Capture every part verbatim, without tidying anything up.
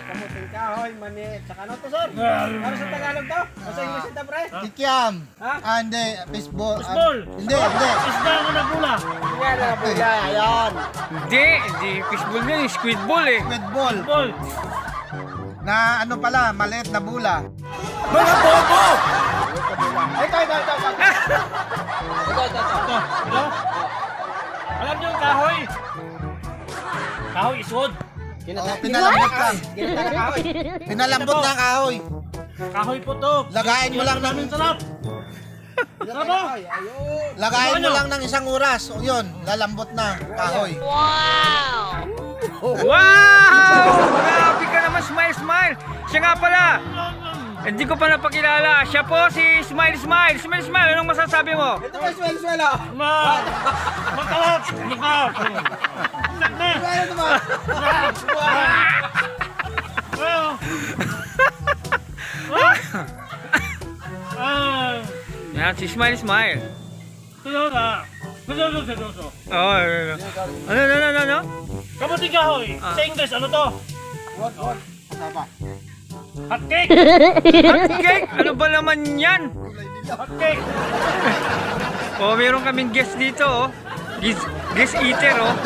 kamuting kahoy, mani, tsaka ano to, sir? Ano sa Tagalog to? O sa English ito, pre? Kikiam. Ha? Ah, hindi. Fishball. Ah, Fishball. hindi, hindi. Isda na nabula. Yan na pula, ayan. Hindi, hindi fishball yun, squid ball eh. Squid ball. Ball. Na ano pala, maliit na bula. Mga bobo! Ito, ito, ito, ito. Ito, ito, ito. Ito. Ito. Alam niyo yung kahoy? Kahoy is wood. Oh, pinalambot lang. Ginata na kahoy. Pinalambot ng kahoy. Kahoy po to. Lagayin mo lang ng namin sarap. Ginata na kahoy. Ayun. Lagayin mo Ano? lang ng isang oras. O yun, lalambot na kahoy. Wow! Grabe ka naman, Smile Smile! Siya nga pala! Hindi ko pa napakilala. Siya po si Smile Smile. Smile Smile, anong masasabi mo? Ito pa, swell, swell, oh. Ma! Makalap! Makalap! Isak na! Swell, ito ba? Well. Ah! Yan, si Smile Smile. Tulola! Tulola, tulola. Oh, ano, ano, ano, ano, ano? Kamuting kahoy! Ah. Sa English, ano to? Wod, wod. Ano ba? Hotcake! Hotcake! Ano ba naman yan? Hotcake! Oh, meron kaming guest dito, oh. Guest, guest eater, oh.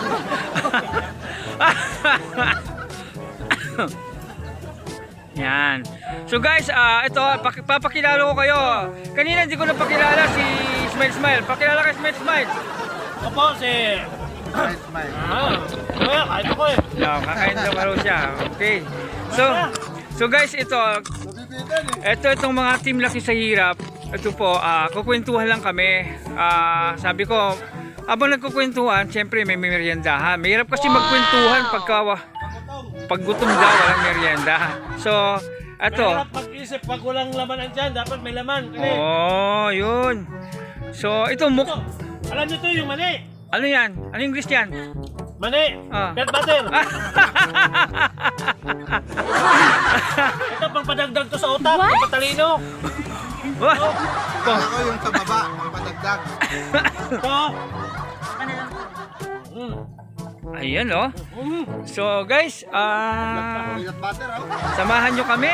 Yan. So guys, ah ito, pak- papakilala ko kayo. Kanina hindi ko napakilala si Smile Smile. Pakilala ka Smile Smile. Opo, si... Smile, smile. Ah! Kaya, kahit ako eh. No, kakain daw paro siya. Okay. So, so guys, ito, ito itong mga team Laki sa Hirap. Ito po, ah kukwentuhan lang kami. Ah sabi ko, habang nagkukwentuhan, syempre may meriendahan. Mahirap kasi magkwentuhan pagka pag gutom daw, walang merienda. So, ito. Mahirap mag-isip pag walang laman ang tiyan, dapat may laman. Kasi, Oh, yun. So, ito muk... ito, alam nyo to yung mani. Ano yan? Ano yung English yan? Mani, Ah. peanut butter. Ito, pang padagdag to sa utak, pang patalino. Wah! Akala ko yung sa baba, ang padagdag. Ito. Mm. Ayan, oh. Mm. So, guys, ah... Peanut butter, oh. samahan nyo kami.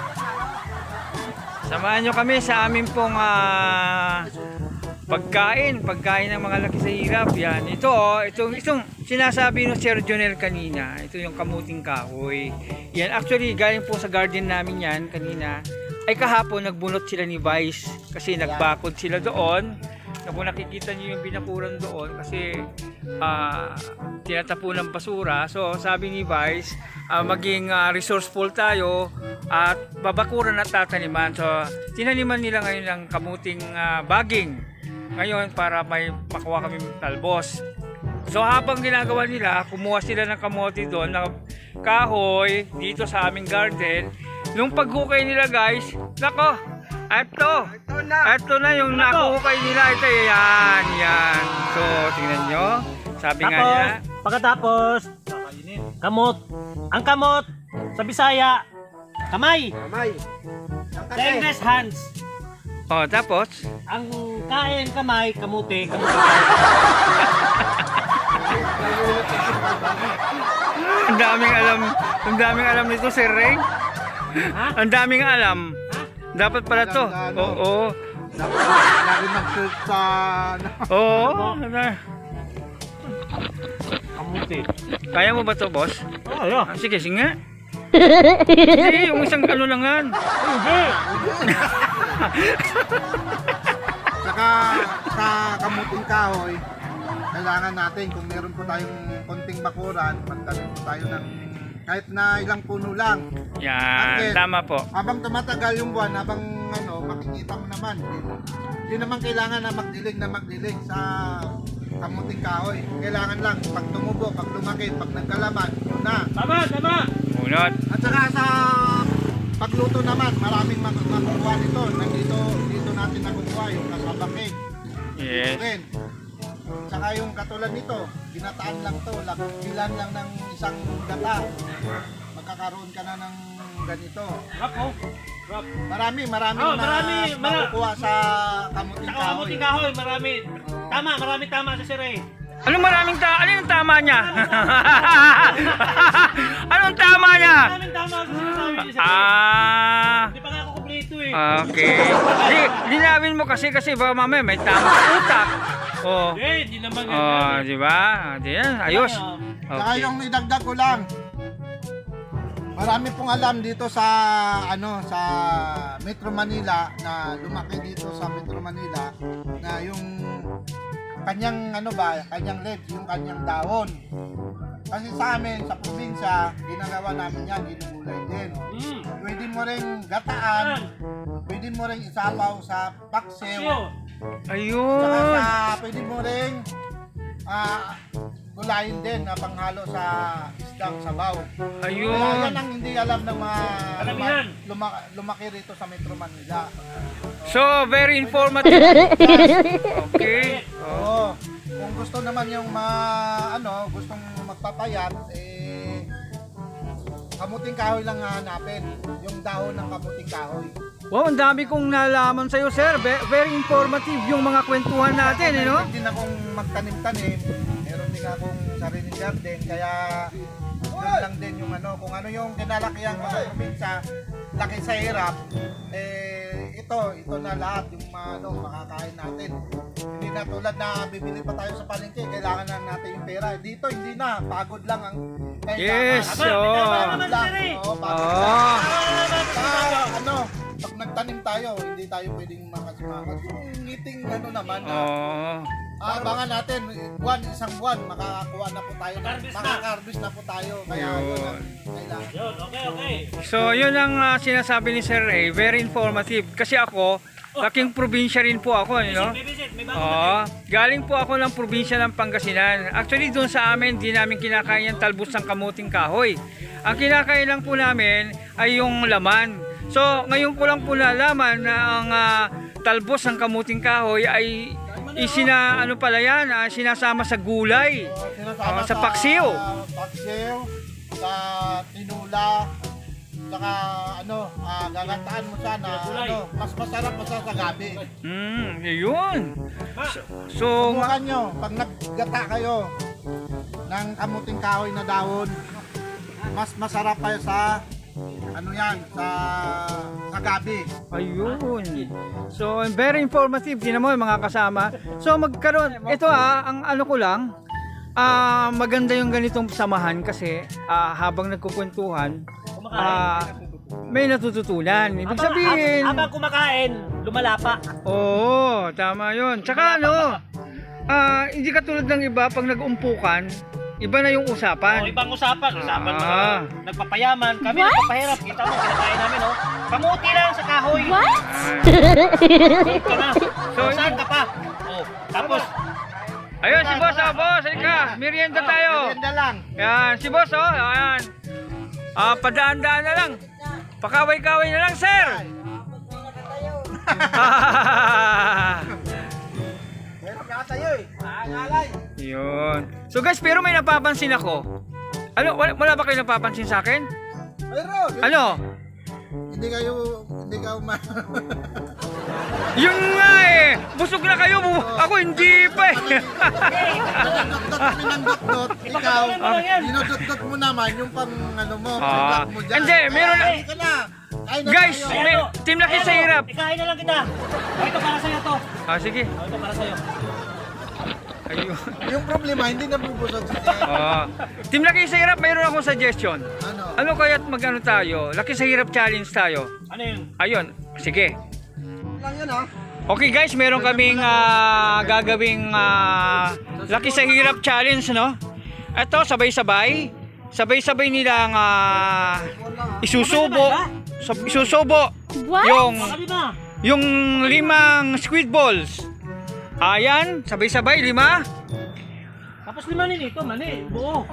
Samahan nyo kami sa amin pong ah, pagkain. Pagkain ng mga Laki sa Hirap. Yan. Ito, oh. Itong, itong sinasabi ng Sir Jonel kanina. Ito yung kamuting kahoy. Yan. Actually, galing po sa garden namin yan kanina. Ay kahapon, nagbunot sila ni Vice. Kasi nagbakod sila doon. Kung nakikita niyo yung binakuran doon kasi uh, tinatapo ng basura. So sabi ni Vice, uh, maging uh, resourceful tayo at babakuran at tataniman. So tinaniman nila ngayon ng kamuting uh, baging ngayon para may makuha kami talbos. So habang ginagawa nila, kumuha sila ng kamote doon na kahoy dito sa aming garden. Nung paghukay nila guys, nako, ito, ito na yung nakuhukay nila. Ito, yan, yan. So, tingnan nyo. Sabi nga niya. Tapos, pagkatapos, kamot. Ang kamot, sa Bisaya, kamay. Kamay. Sa English, hands. Oh, tapos? Ang kain, kamay, kamuti, kamuti. Ang daming alam, ang daming alam nito, Sir Ray. Ha? Ang daming alam. Dapat pala to. Oo. Dapat lagi mag-search sa... Oo. Kamuti. Kaya mo ba to, boss? Oh, yeah. Ah, sige, sige nga. Hindi, yung isang ano lang yan. Hindi. Saka sa kamuting kahoy, kailangan natin kung meron po tayong konting bakuran, magtanim po tayo ng kahit na ilang puno lang. Yan, Bakit? tama po. Habang tumatagal yung buwan, habang ano, makikita mo naman, hindi naman kailangan na magdilig na magdilig sa kamuting kahoy. Kailangan lang, pag tumubo, pag lumaki, pag nagkalaman, yun na. Tama, tama. Munod. At saka sa pagluto naman, maraming mak- makukuha nito. Nandito, dito natin nakukuha yung kasabakig. Yes. Rin. Saka yung katulad nito, ginataan lang to, bilan lang ng isang gata. Magkakaroon ka na ng ganito. Rap, oh. Rap. Marami, marami Oh, na marami, mara- makukuha sa kamuting Sa kahoy. kamuting kahoy, marami. Tama, marami tama sa Sir Ray. Ano maraming ta? Ano yung tama niya? Anong tama niya? Maraming tama sa sinasabi niya. Ah, Hindi pa nga ako kumpleto eh. okay. Di, linawin mo kasi kasi ba mamaya may tama sa utak. Oh. Eh, hindi naman Oh, ganyan. di ba? Di yan, ayos. Saka Okay. yung idagdag ko lang. Marami pong alam dito sa ano sa Metro Manila na lumaki dito sa Metro Manila na yung kanyang ano ba, kanyang leaves, yung kanyang dahon. Kasi sa amin sa probinsya, ginagawa namin yan, ginugulay din. Hmm. Pwede mo ring gataan, pwede mo ring isapaw sa paksiw, Siyo. saka Ayun. sa, pwede mo ring ah, gulayin din na panghalo sa isdang sabaw. Kaya Ayun. yan ang hindi alam ng mga Karamihan. luma, lumaki rito sa Metro Manila. So, very informative. Okay. Oo. Kung gusto naman yung ma, ano, gustong magpapayat, eh, kamuting kahoy lang hanapin. Yung dahon ng kamuting kahoy. Wow, ang dami kong nalaman sa'yo, sir. Ve- Very informative yung mga kwentuhan natin, eh, no? Hindi na akong magtanim-tanim. Meron din akong sariling garden. Kaya yun lang din yung ano, kung ano yung kinalakihan ko sa probinsya, laki sa hirap, eh, ito, ito na lahat yung mga, ano, makakain natin. Hindi na tulad na bibili pa tayo sa palengke, kailangan na natin yung pera. Dito, hindi na, pagod lang ang kailangan. Yes, Tama, oo. tama Pagod naman, lang. sir eh. Oo, pagod Oo. lang. Ah, Ah, ano, pag nagtanim tayo, hindi tayo pwedeng makas-makas. Yung ngiting ano naman, na, Oo. ah, abangan natin, buwan, isang buwan, makakakuha na po tayo, Makaka-harvest na. makaka-harvest na po tayo. Kaya Yun. yun ang kailangan. Yun, okay, okay. So, yun ang ah, sinasabi ni Sir Ray. Very informative. Kasi ako, laking probinsya rin po ako, you know? May visit, may bago Oo. Galing po ako ng probinsya ng Pangasinan. Actually, doon sa amin, di namin kinakain yung talbos ng kamuting kahoy. Ang kinakain lang po namin ay yung laman. So, ngayon ko lang po nalaman na ang ah, talbos ng kamuting kahoy ay isina, ano pala yan, ah, sinasama sa gulay. Sinasama Ah, sa paksiw. paksiw, sa tinula, saka ano, ah, gagataan mo sana, Gulay. ano, mas masarap pa sa gabi. Hmm, yun. Ma, So, Subukan nyo, pag naggata kayo ng kamuting kahoy na dahon, mas masarap pa sa ano yan, sa sa gabi. ayun. So, very informative din mo yung mga kasama. So, magkaroon, ito ah, ang ano ko lang, ah, maganda yung ganitong samahan kasi ah, habang nagkukwentuhan, kumakain. ah, may natututunan. Ibig Habang- sabihin, Habang kumakain, lumalapa. oo, tama yun. Tsaka ano, ah, hindi katulad ng iba, pag nag-umpukan, iba na yung O, usapan. ibang usapan. Usapan Ah. mga nagpapayaman. Kami nagpapahirap. Kita mo, kinakain namin, oh. Kamuti lang sa kahoy. Ah, Huwag ka na. So, So, saan ka pa? Oh, tapos, ayun, si boss, oh, boss, halika, merienda tayo. Merienda lang. Yan, si boss, oh, ayan. Ah, padaan-daan na lang. Pakaway-kaway na lang, sir. Meron ka tayo eh. Ah, ngalay. Yun. So guys, pero may napapansin ako. Ano, wala, wala ba kayo napapansin sa akin? Meron. Ano? Hindi kayo, hindi ka uma... Yun nga eh. Busog na kayo. Bu- Ako hindi pa eh. Dot-dot kami ng dot-dot. Ikaw, Ipakakalan mo lang yan. dinodot-dot mo naman yung pang ano mo, Ah. pang mo dyan. Hindi, meron na- Ay, ka na. Kain na Guys, tayo. may, team laki sa hirap. Ikain na lang kita. O, ito para sa'yo to. Ah, sige. O, ito para sa'yo. Ayun. Yung problema, hindi na bubusog sa kanya. Ah. Team laki sa hirap, mayroon akong suggestion. Ano? Ano kaya't mag-ano tayo? Laki sa hirap challenge tayo. Ano yun? Ayun, sige. Lang yan ah. Okay guys, meron kaming ah, gagawing ah, Laki sa Hirap challenge, no? Ito, sabay-sabay. Sabay-sabay nilang ah, isusubo. sab- Isusubo yung Baka lima. yung limang squid balls. Ayan, sabay-sabay, lima. Tapos lima nito, mani. Buo.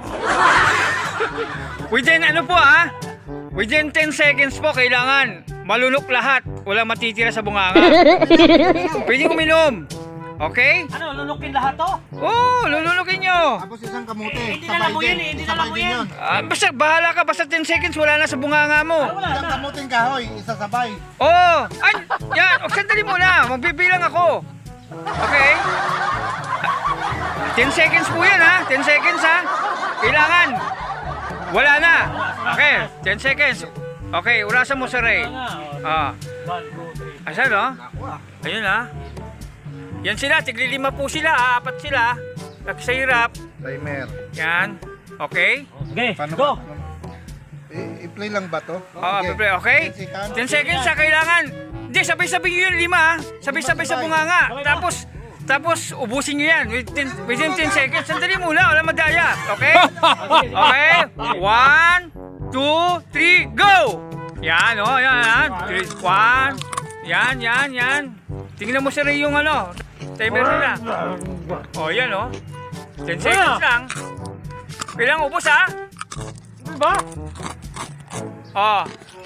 Within ano po ah? Within ten seconds po kailangan malunok lahat. Walang matitira sa bunganga. Pwede uminom. Okay? Ano, lulukin lahat to? Oh, lulunukin nyo. Tapos isang kamote. Eh, hindi sabay na lang mo din. yun eh, hindi na Sabay lang mo din yan. yun. Ah, basta bahala ka, basta ten seconds wala na sa bunganga mo. Ah, wala Isang na. kamuting kahoy, isa sabay. Oh, ay, yan, oh, sandali muna, magbibilang ako. Okay? ten seconds po yan ha. ten seconds ha. Kailangan. Wala na. Okay, ten seconds. Okay, urasan mo sa Ray. Ah. One, two, three. Asan no? Ayun ha. Yan sila, tiglilima po sila, ha? Apat sila. Laki sa hirap. Timer. Yan. Okay? Okay, Paano go! ba? I- I-play lang ba to? Oo, okay. okay? ten seconds sa kailangan. Hindi, sabay-sabay nyo yun, lima ha. Sabay-sabay sa bunganga. Tapos, tapos ubusin nyo yan within, within ten seconds. Sandali muna, wala madaya. Okay? Okay? one, two, three, go! Yan, oh, yan, yan. Three, one. Yan, yan, yan. Tingnan mo sa Ray yung ano, timer nila. Oh, yan, oh. ten seconds lang. Kailangan ubos, ha? Diba? Oh.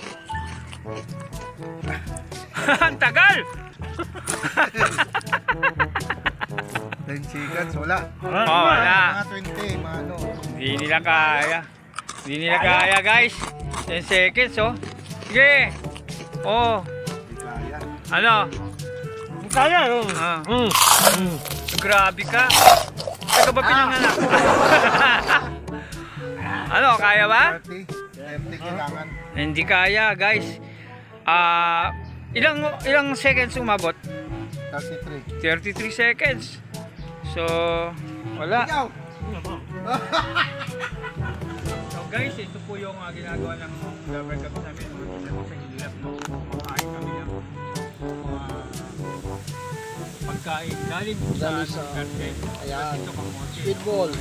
Ang tagal! ten seconds, wala. Oh, wala. Mga twenty, mga ano. Hindi nila kaya. Hindi nila kaya, guys. ten seconds, oh. Sige. Oh. Hindi kaya. Ano? Kaya, oh. Ah. Mm. Mm. Grabe ka. Taga ba pinanganak? Ano, kaya ba? thirty. thirty kailangan. Hindi kaya, guys. Ah, ilang ilang seconds umabot? thirty-three. thirty-three seconds. So, wala. Ikaw! So guys, ito po yung uh, ginagawa ng lover cup namin. Mga isa sa hilap, no? Kumakain kami ng mga pagkain. Galing po sa Galing sa- garden. Ayan. Ito kamote. Sweet balls.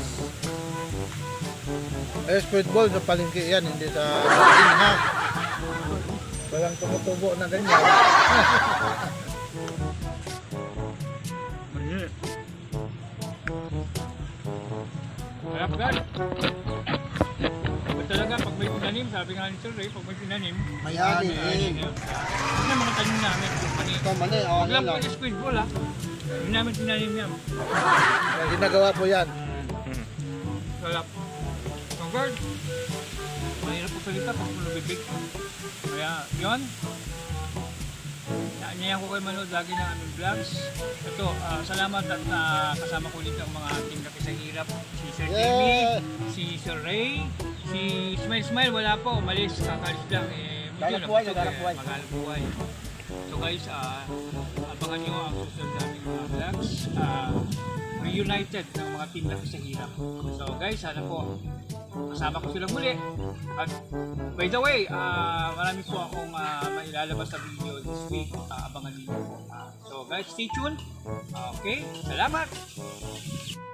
Eh, squid ball sa palengke yan, hindi sa garden ha. Walang tumutubo na ganyan. Mali. Harap guys. Pag talaga, pag may tinanim, sabi nga ni Sir Ray, pag may tinanim, May ani, ano, eh. ano, ano yung mga tanim namin? Mani. Ito mali, oh, Huwag ano lang po lang. yung squid ball ha. Hindi namin tinanim yan. Ginagawa po yan. Salap. So guys, mahirap po salita pag pulo bibig. Kaya yun. Naanyayan ko kayo manood lagi ng aming vlogs. Ito, ah, salamat at ah, kasama ko ulit ang mga ating kakisang hirap. Si Sir Jimmy, Yeah. si Sir Ray, si Smile Smile wala po, umalis, kakalis lang. Eh, medyo Galap buhay, nabusog, galap eh, buhay. Magalap buhay. So guys, ah, abangan nyo ang susunod naming mga vlogs. Ah, reunited ng mga team na sa hirap. So guys, sana po kasama ko sila muli. At by the way, ah, marami po akong ah, mailalabas sa video this week. Ah, abangan niyo po. Ah, so guys, stay tuned. Okay, salamat!